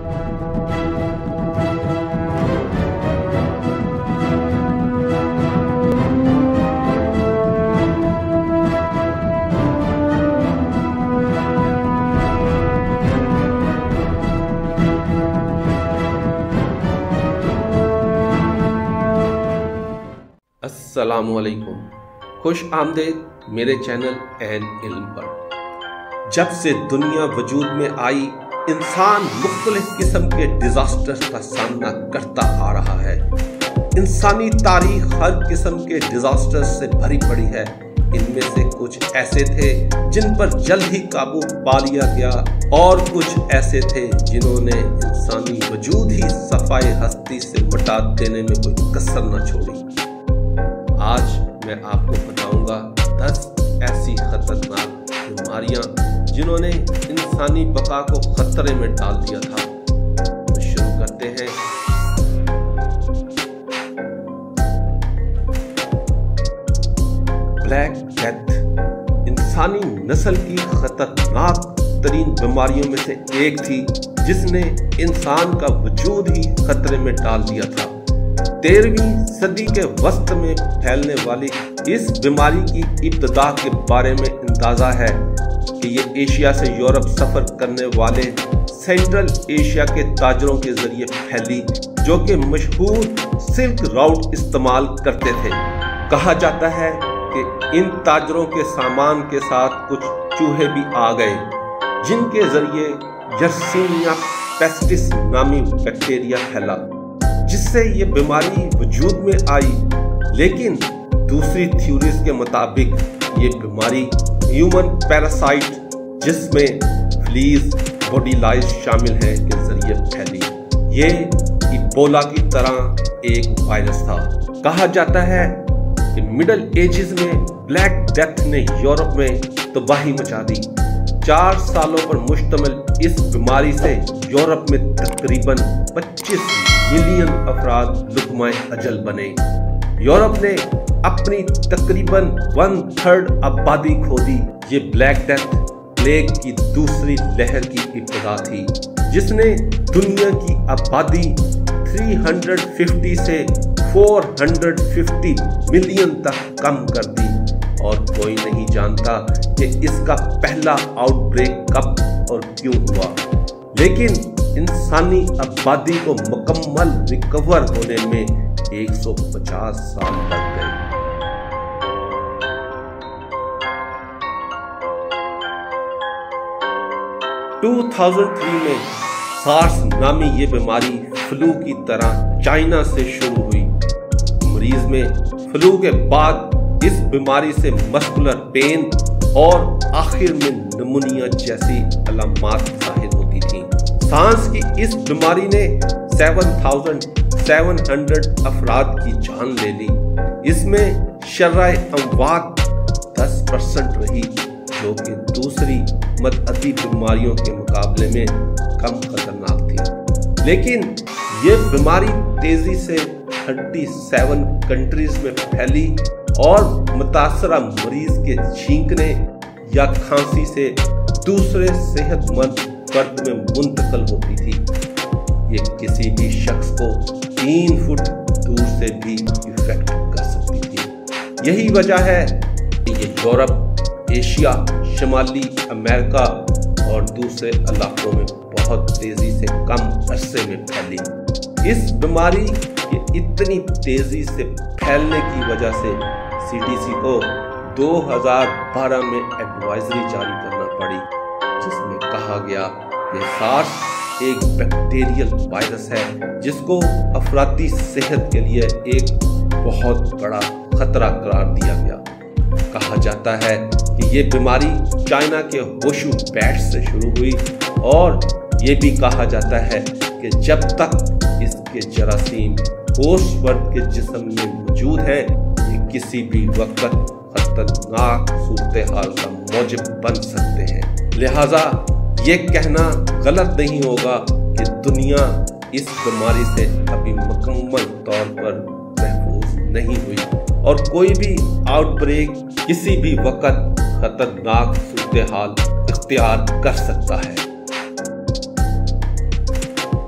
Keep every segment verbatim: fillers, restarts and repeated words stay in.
السلام علیکم، خوش آمدید میرے چینل این علم پر۔ جب سے دنیا وجود میں آئی، انسان مختلف قسم کے ڈیزاسٹر کا سامنا کرتا آ رہا ہے۔ انسانی تاریخ ہر قسم کے ڈیزاسٹر سے بھری پڑی ہے۔ ان میں سے کچھ ایسے تھے جن پر جلد ہی قابو پا لیا گیا، اور کچھ ایسے تھے جنہوں نے انسانی وجود ہی صفائے ہستی سے مٹا دینے میں کوئی کسر نہ چھوڑی۔ آج میں آپ کو بتاؤں گا دس ایسی خطرناک بیماریاں جنہوں نے انسانی بقا کو خطرے میں ڈال دیا تھا۔ تو شروع کرتے ہیں۔ بلیک ڈیتھ انسانی نسل کی خطرناک ترین بیماریوں میں سے ایک تھی، جس نے انسان کا وجود ہی خطرے میں ڈال دیا تھا۔ تیرہویں صدی کے وسط میں پھیلنے والی اس بیماری کی ابتدا کے بارے میں اندازہ ہے کہ یہ ایشیا سے یورپ سفر کرنے والے سینٹرل ایشیا کے تاجروں کے ذریعے پھیلی، جو کہ مشہور سلک راؤٹ استعمال کرتے تھے۔ کہا جاتا ہے کہ ان تاجروں کے سامان کے ساتھ کچھ چوہے بھی آ گئے، جن کے ذریعے یرسینیا پیسٹس نامی بیکٹیریا پھیلا، جس سے یہ بیماری وجود میں آئی۔ لیکن دوسری تھیوریز کے مطابق یہ بیماری ہیومن پیراسائٹ، جس میں فلیز باڈی لائز شامل ہیں، کے ذریعے پھیلی۔ یہ ایبولا کی طرح ایک وائرس تھا۔ کہا جاتا ہے کہ مڈل ایجز میں بلیک ڈیتھ نے یورپ میں تباہی مچا دی۔ چار سالوں پر مشتمل اس بیماری سے یورپ میں تقریباً پچیس ملین افراد لقمۂ اجل بنے۔ یورپ نے اپنی تقریباً ون تھرڈ آبادی کھو دی۔ یہ بلیک ڈیتھ پلیگ کی دوسری لہر کی ابتدا تھی، جس نے دنیا کی آبادی تین سو پچاس سے چار سو پچاس ملین تک کم کر دی، اور کوئی نہیں جانتا کہ اس کا پہلا آؤٹ بریک کب اور کیوں ہوا۔ لیکن انسانی آبادی کو مکمل ریکور ہونے میں ایک سو پچاس سال لگ گئے۔ دو ہزار تین میں سارس نامی یہ بیماری فلو کی طرح چائنا سے شروع ہوئی۔ مریض میں فلو کے بعد اس بیماری سے مسکولر پین اور آخر میں نمونیا جیسی علامات ظاہر ہوتی تھیں۔ سانس کی اس بیماری نے سیون تھاؤزنڈ سیون ہنڈریڈ افراد کی جان لے لی۔ اس میں شرح اموات دس پرسنٹ رہی، جو کہ دوسری متعدی بیماریوں کے مقابلے میں کم خطرناک تھی۔ لیکن یہ بیماری تیزی سے سینتیس کنٹریز میں پھیلی، اور متاثرہ مریض کے چھینکنے یا کھانسی سے دوسرے صحت مند فرد میں منتقل ہوتی تھی۔ یہ کسی بھی شخص کو تین فٹ دور سے بھی افیکٹ کر سکتی تھی۔ یہی وجہ ہے کہ یہ یورپ، ایشیا، شمالی امریکہ اور دوسرے علاقوں میں بہت تیزی سے کم عرصے میں پھیلی۔ اس بیماری کے اتنی تیزی سے پھیلنے کی وجہ سے سی ڈی سی کو دو ہزار بارہ میں ایڈوائزری جاری کرنا پڑی، جس میں کہا گیا کہ سارس ایک بیکٹیریل وائرس ہے، جس کو افرادی صحت کے لیے ایک بہت بڑا خطرہ قرار دیا گیا۔ کہا جاتا ہے کہ یہ بیماری چائنا کے ہوشو پیٹ سے شروع ہوئی، اور یہ بھی کہا جاتا ہے کہ جب تک اس کے جراثیم ہوسٹ فرد کے جسم میں موجود ہیں، یہ کسی بھی وقت خطرناک صورتحال کا موجب بن سکتے ہیں۔ لہٰذا یہ کہنا غلط نہیں ہوگا کہ دنیا اس بیماری سے ابھی مکمل طور پر محفوظ نہیں ہوئی، اور کوئی بھی آؤٹ بریک کسی بھی وقت خطرناک صورتحال اختیار کر سکتا ہے۔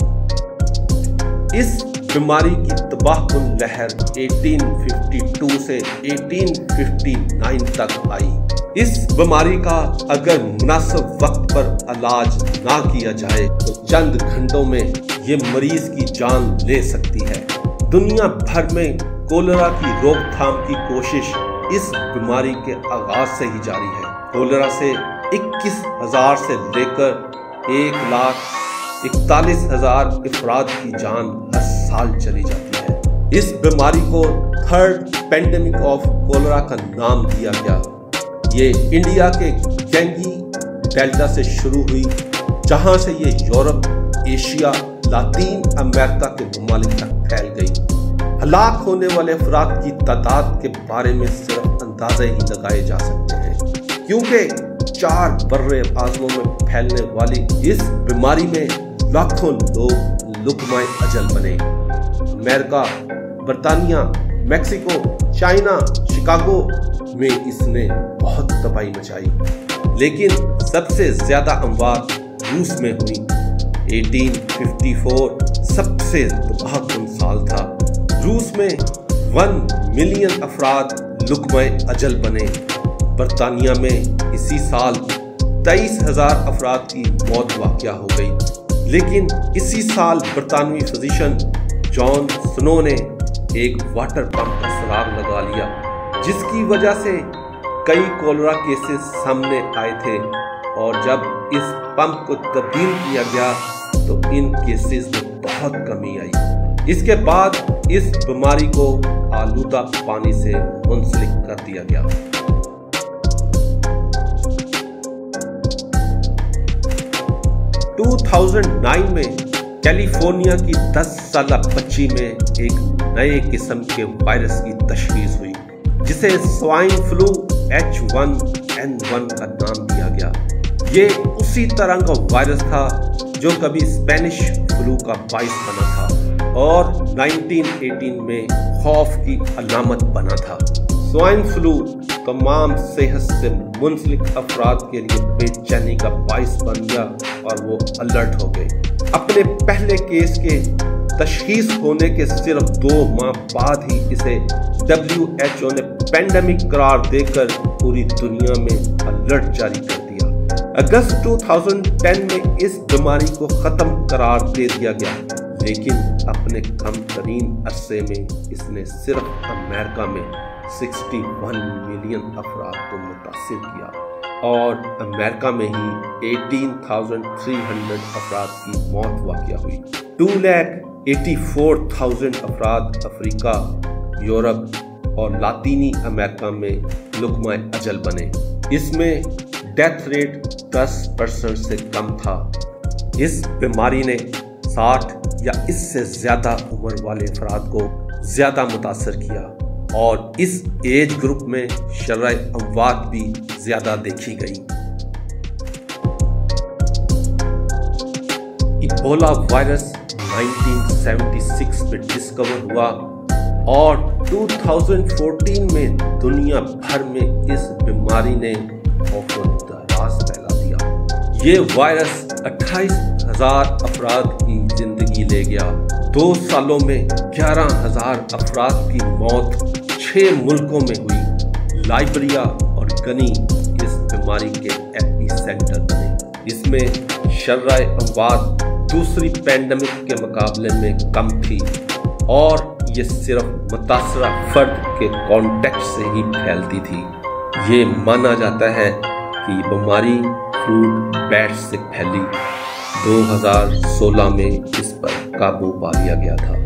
इस बीमारी की तबाहकुन लहर अठारह सौ बावन से अठारह सौ उनसठ तक आई। इस बीमारी का अगर मुनासिब वक्त पर इलाज ना किया जाए तो चंद घंटों में ये मरीज की जान ले सकती है। दुनिया भर में कोलेरा की रोकथाम की कोशिश इस बीमारी के आगाज से ही जारी है। कोलेरा से इक्कीस हजार से लेकर एक लाख इकतालीस हजार अफराद की जान हर साल चली जाती है। इस बीमारी को थर्ड पेंडेमिक ऑफ कोलेरा का नाम दिया गया। ये इंडिया के गैंगी डेल्टा से शुरू हुई, जहां से ये यूरोप, एशिया, लातीन अमेरिका के ममालिक तक फैल गई। हलाक होने वाले अफराद की तादाद के बारे में सिर्फ अंदाजे ही लगाए जा सकते हैं, क्योंकि चार बर्रे आज़मों में फैलने वाली इस बीमारी में लाखों लोग लुकमाए अजल बने। अमेरिका, बरतानिया, मैक्सिको, चाइना, शिकागो में इसने बहुत तबाही मचाई, लेकिन सबसे ज्यादा अमवात रूस में हुई। अठारह सौ चौवन सबसे तबाहकुन साल था। रूस में वन मिलियन अफराद लुकमाए अजल बने। बरतानिया में इसी साल तेईस हजार अफराद की मौत वाक़या हो गई। लेकिन इसी साल बरतानवी फिजिशियन जॉन स्नो ने एक वाटर पंप का सुराग लगा लिया, जिसकी वजह से कई कोलेरा केसेस सामने आए थे, और जब इस पंप को तब्दील किया गया तो इन केसेस में बहुत कमी आई। इसके बाद इस बीमारी को आलूदा पानी से मुंसलिक कर दिया गया। दो हज़ार नौ में कैलिफोर्निया की दस साला बच्ची में एक नए किस्म के वायरस की तशखीस हुई, जिसे swine flu H one N one का नाम दिया गया। ये उसी तरह का वायरस था जो कभी स्पेनिश फ्लू का बाइस बना था और उन्नीस सौ अठारह में खौफ की अलामत बना था। स्वाइन फ्लू तमाम सेहत से मुंसलिक अफराद के लिए बेचैनी का बाइस बन गया और वो अलर्ट हो गए। अपने पहले केस के तशखीस होने के सिर्फ दो माह बाद ही इसे डब्ल्यू एच ओ ने पेंडेमिक करार देकर पूरी दुनिया में अलर्ट जारी कर दिया। अगस्त दो हज़ार दस में इस बीमारी को खत्म करार दे दिया गया, लेकिन अपने कम तरीन अरसे में इसने सिर्फ अमेरिका में इकसठ मिलियन अफराद को मुतासिर किया और अमेरिका में ही अठारह हज़ार तीन सौ अफराद की मौत वाक़या हुई। दो लाख चौरासी हज़ार अफराद अफ्रीका, यूरोप और लातीनी अमेरिका में लुकमाए अजल बने। इसमें डेथ रेट दस परसेंट से कम था। इस बीमारी ने साठ या इससे ज्यादा उम्र वाले अफराद को ज्यादा मुतासर किया और इस एज ग्रुप में शरह अमवात भी ज्यादा देखी गई। इबोला वायरस उन्नीस सौ छिहत्तर में डिस्कवर हुआ और दो हज़ार चौदह में दुनिया भर में इस बीमारी ने खौफ-ओ-दराज फैला दिया। ये वायरस अट्ठाईस हजार अफराद की जिंदगी ले गया। दो सालों में ग्यारह हजार अफराद की मौत छह मुल्कों में हुई। लाइबेरिया और गनी इस बीमारी के एपी सेंटर बने। इसमें शर्राए अमवात दूसरी पैंडेमिक के मुकाबले में कम थी और ये सिर्फ मुतासरा फर्द के कॉन्टेक्ट से ही फैलती थी। ये माना जाता है कि बीमारी फ्लूट बैट से फैली। दो हज़ार सोलह में इस पर काबू पा लिया गया था।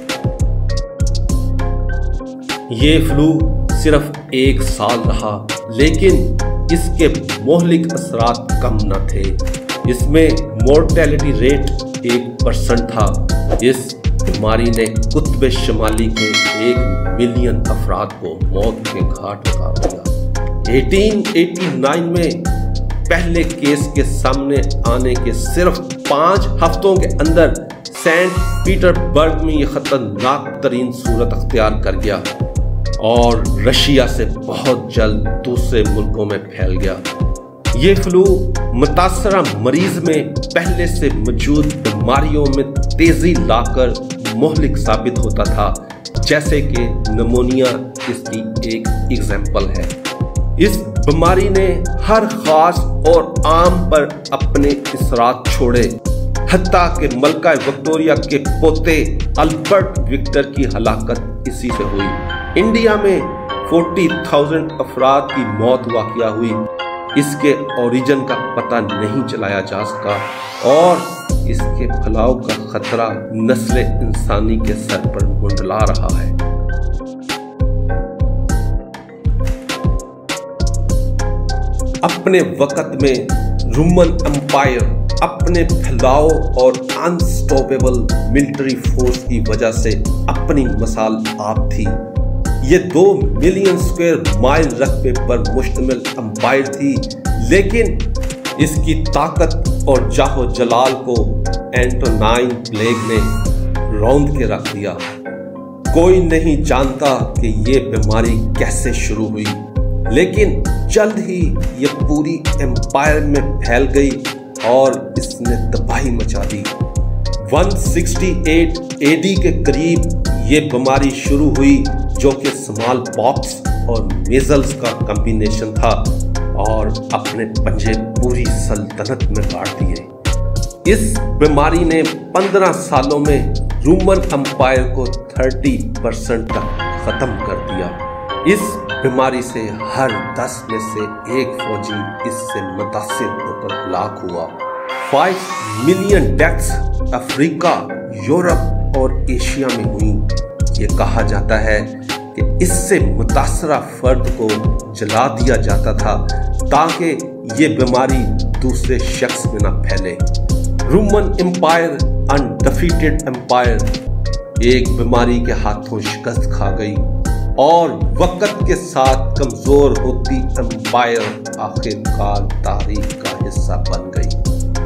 ये फ्लू सिर्फ एक साल रहा, लेकिन इसके मोहलिक असरात कम न थे। इसमें मोर्टेलिटी रेट एक परसेंट था। इस बीमारी ने कुतुब शुमाली के एक मिलियन अफराद को मौत के घाट उतार दिया। अठारह सौ नवासी में पहले केस के सामने आने के सिर्फ पाँच हफ्तों के अंदर सेंट पीटर्सबर्ग में यह खतरनाक तरीन सूरत अख्तियार कर गया और रशिया से बहुत जल्द दूसरे मुल्कों में फैल गया। ये फ्लू मुतासरा मरीज में पहले से मौजूद बीमारियों में तेजी लाकर मुहलिक साबित होता था, जैसे कि निमोनिया इसकी एक एग्जाम्पल है। इस बीमारी ने हर खास और आम पर अपने असरात छोड़े, हत्ता कि मलका विक्टोरिया के पोते अल्बर्ट विक्टर की हलाकत इसी से हुई। इंडिया में चालीस हज़ार अफराद की मौत वाक़या हुई। इसके ओरिजिन का पता नहीं चलाया जा सका और इसके फैलाव का खतरा नस्ल इंसानी के सर पर मंडला रहा है। अपने वक्त में रोमन एम्पायर अपने फैलाव और अनस्टॉपेबल मिलिट्री फोर्स की वजह से अपनी मिसाल आप थी। ये दो मिलियन स्क्वायर माइल रकबे पर मुश्तमिल एम्पायर थी, लेकिन इसकी ताकत और जाहो जलाल को एंटोनाइन प्लेग ने रौंद के रख दिया। कोई नहीं जानता कि ये बीमारी कैसे शुरू हुई, लेकिन जल्द ही ये पूरी एम्पायर में फैल गई और इसने तबाही मचा दी। एक सौ अड़सठ ए डी के करीब ये बीमारी शुरू हुई, जो कि स्मॉल पॉक्स और मेजल्स का कॉम्बिनेशन था और अपने पंजे पूरी सल्तनत में गाड़ दिए। इस बीमारी ने पंद्रह सालों में रोमन एम्पायर को तीस परसेंट तक खत्म कर दिया। इस बीमारी से हर दस में से एक फौजी इससे मुतासिर होकर हलाक हुआ। पाँच मिलियन डेथ्स अफ्रीका, यूरोप और एशिया में हुई। ये कहा जाता है कि इससे मुतासरा फर्द को जला दिया जाता था ताकि ये बीमारी दूसरे शख्स में न फैले। रोमन एम्पायर अनडिफीटेड एम्पायर एक बीमारी के हाथों शिकस्त खा गई और वक्त के साथ कमजोर होती एम्पायर आखिरकार तारीख का हिस्सा बन गई।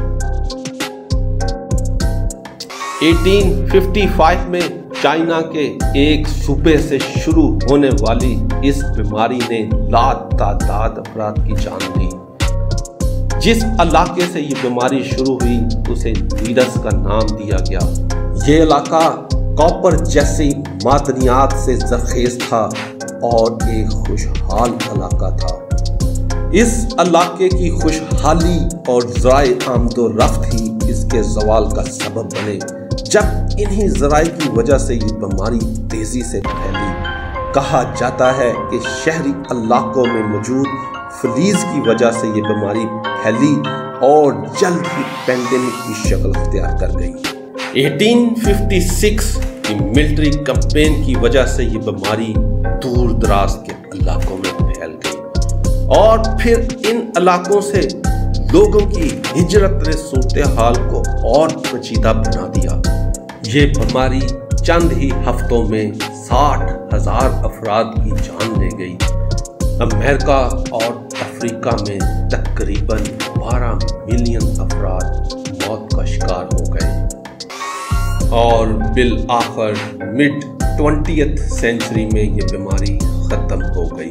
अठारह सौ पचपन में चाइना के एक सूबे से शुरू होने वाली इस बीमारी ने लातादाद अफराद की जान ली। जिस इलाके से ये बीमारी शुरू हुई उसे नीरस का नाम दिया गया। ये इलाका कॉपर जैसी मादनियात से जरखेज था और एक खुशहाल इलाका था। इस इलाके की खुशहाली और ज़राए आमदोरफ्त ही इसके ज़वाल का सबब बने। जब इन्हीं ज़राए की वजह से ये बीमारी तेजी से फैली। कहा जाता है कि शहरी इलाकों में मौजूद फलीज की वजह से ये बीमारी फैली और जल्द ही पेंडेमिक की शक्ल अख्तियार कर गई। अठारह सौ छप्पन की मिलिट्री कैंपेन की वजह से ये बीमारी दूर दराज के इलाकों में फैल गई और फिर इन इलाकों से लोगों की हिजरत ने सूरत हाल को और पेचीदा बना दिया। ये बीमारी चंद ही हफ्तों में साठ हजार अफराद की जान ले गई। अमेरिका और अफ्रीका में तकरीबन बारह मिलियन अफराद मौत का शिकार हो गए और बिल आखिर मिड ट्वेंटियथ सेंचुरी में ये बीमारी खत्म हो गई।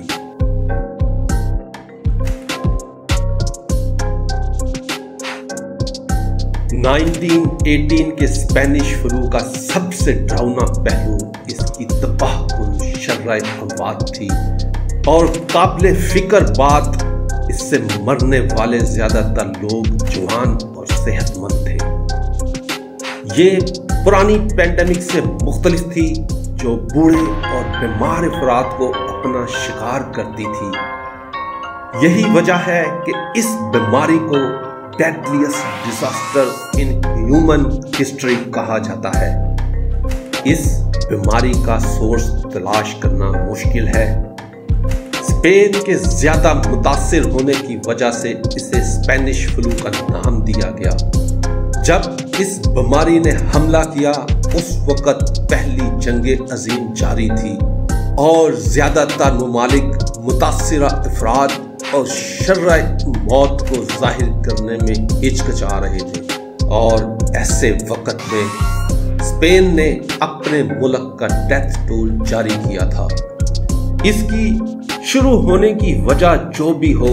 उन्नीस सौ अठारह के स्पेनिश फ्लू का सबसे डरावना पहलू इसकी तबाहकुन शर्राए अमवात थी और काबिले फिक्र बात इससे मरने वाले ज्यादातर लोग जवान और सेहतमंद थे। ये पुरानी पैंडेमिक से मुख्तलिफ थी जो बूढ़े और बीमार अफराद को अपना शिकार करती थी। यही वजह है कि इस बीमारी को deadliest disaster in human history कहा जाता है। इस बीमारी का सोर्स तलाश करना मुश्किल है। स्पेन के ज्यादा मुतासिर होने की वजह से इसे स्पेनिश फ्लू का नाम दिया गया। जब इस बीमारी ने हमला किया उस वक्त पहली जंगे अजीम जारी थी और ज्यादातर ममालिक मुतासिरा अफराद और शर्राए मौत को जाहिर करने में हिचकिचा रहे थे और ऐसे वक्त में स्पेन ने अपने मुल्क का डेथ टोल जारी किया था। इसकी शुरू होने की वजह जो भी हो,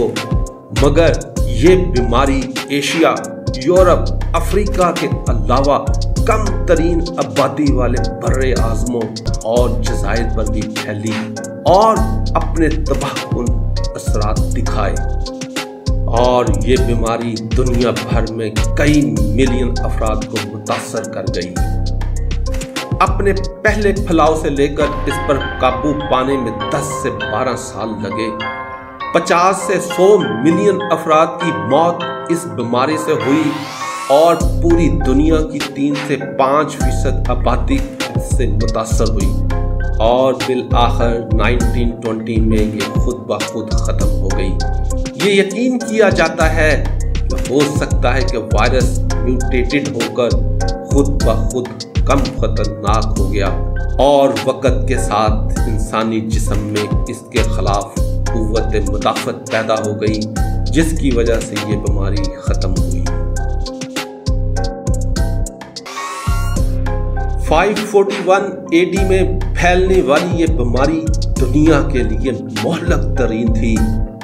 मगर ये बीमारी एशिया, यूरोप, अफ्रीका के अलावा कम तरीन आबादी वाले बर्रे आज़मों और जज़ायर पर भी फैली और अपने तबाहकुन असरात दिखाए, और ये बीमारी दुनिया भर में कई मिलियन अफराद को मुतासर कर गई। अपने पहले फैलाव से लेकर इस पर काबू पाने में दस से बारह साल लगे। पचास से सौ मिलियन अफराद की मौत इस बीमारी से हुई और पूरी दुनिया की तीन से पाँच फीसद आबादी इससे मुतासर हुई, और बिल आखिर नाइनटीन ट्वेंटी में ये खुद ब खुद ख़त्म हो गई। ये यकीन किया जाता है कि हो सकता है कि वायरस म्यूटेटेड होकर खुद ब खुद कम खतरनाक हो गया और वक़्त के साथ इंसानी जिस्म में इसके खिलाफ कुव्वत मुदाफ़त पैदा हो गई, जिसकी वजह से ये बीमारी ख़त्म हुई। पाँच सौ इकतालीस ए डी में फैलने वाली ये बीमारी दुनिया के लिए मोहलक तरीन थी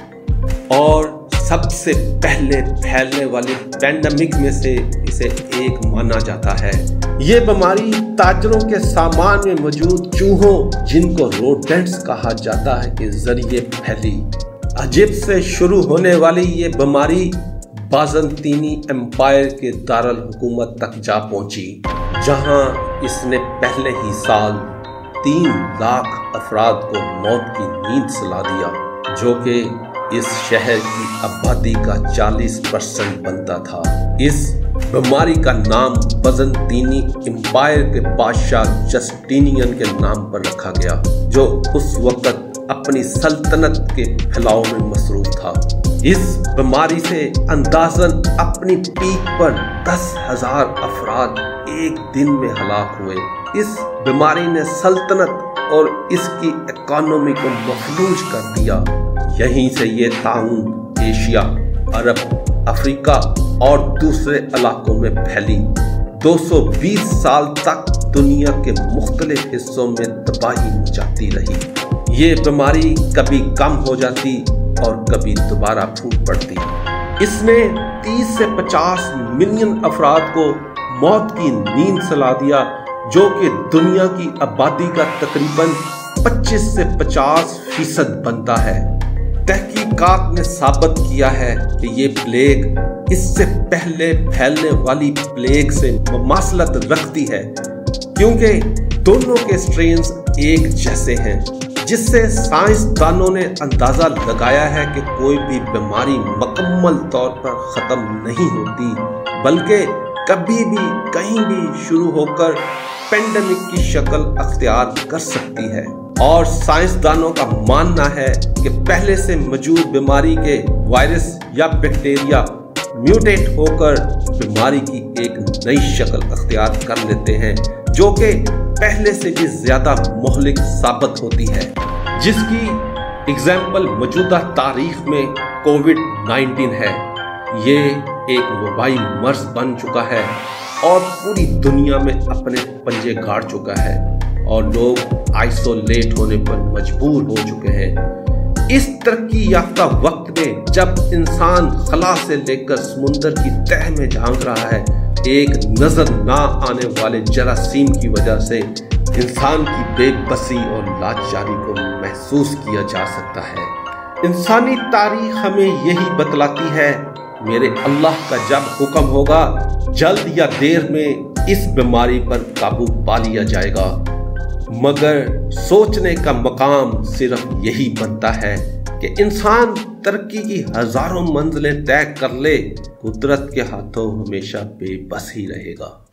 और सबसे पहले फैलने वाली पैंडेमिक में से इसे एक माना जाता है। ये बीमारी ताजरों के सामान में मौजूद चूहों, जिनको रोडेंट्स कहा जाता है, के जरिए फैली। इजिप्ट से शुरू होने वाली ये बीमारी बाज़ंतीनी एम्पायर के दारुल हुकूमत तक जा पहुंची, जहां इसने पहले ही साल तीन लाख अफराद को मौत की नींद सुला दिया, जो कि इस शहर की आबादी का चालीस परसेंट बनता था। इस बीमारी का नाम बाज़ंतीनी एम्पायर के बादशाह जस्टिनियन के नाम पर रखा गया, जो उस वक्त अपनी सल्तनत के फैलाव में मसरूफ था। इस बीमारी से अंदाज़न अपनी पीक पर दस हजार अफराद एक दिन में हलाक हुए। इस बीमारी ने सल्तनत और इसकी इकोनॉमी को मफलूज कर दिया। यहीं से ये ताउन एशिया, अरब, अफ्रीका और दूसरे इलाकों में फैली। दो सौ बीस साल तक दुनिया के मुख्तलिफ हिस्सों में तबाही मचाती रही। ये बीमारी कभी कम हो जाती और कभी दोबारा फूट पड़ती। इसने तीस से पचास मिलियन अफराद को मौत की नींद सुला दिया, जो कि दुनिया की आबादी का तकरीबन पच्चीस से पचास फीसद बनता है। तहकीकात ने साबित किया है कि ये प्लेग इससे पहले फैलने वाली प्लेग से मुमासलत रखती है, क्योंकि दोनों के स्ट्रेन्स एक जैसे हैं, जिससे साइंसदानों ने अंदाज़ा लगाया है कि कोई भी बीमारी मुकम्मल तौर पर ख़त्म नहीं होती, बल्कि कभी भी कहीं भी शुरू होकर पेंडेमिक की शक्ल अख्तियार कर सकती है। और साइंसदानों का मानना है कि पहले से मौजूद बीमारी के वायरस या बैक्टीरिया म्यूटेट होकर बीमारी की एक नई शक्ल अख्तियार कर लेते हैं, जो कि पहले से भी ज़्यादा मुहलिक साबित होती है, जिसकी एग्जाम्पल मौजूदा तारीख में कोविड नाइनटीन है। ये एक वबाई मर्ज बन चुका है और पूरी दुनिया में अपने पंजे गाड़ चुका है और लोग आइसोलेट होने पर मजबूर हो चुके हैं। इस तरक्की याफ्ता वक्त में जब इंसान खला से लेकर समुंदर की तह में झांक रहा है, एक नजर ना आने वाले जरासीम की वजह से इंसान की बेबसी और लाचारी को महसूस किया जा सकता है। इंसानी तारीख हमें यही बतलाती है, मेरे अल्लाह का जब हुक्म होगा, जल्द या देर में इस बीमारी पर काबू पा लिया जाएगा। मगर सोचने का मकाम सिर्फ यही बनता है कि इंसान तरक्की की हजारों मंजिलें तय कर ले, कुदरत के हाथों हमेशा बेबस ही रहेगा।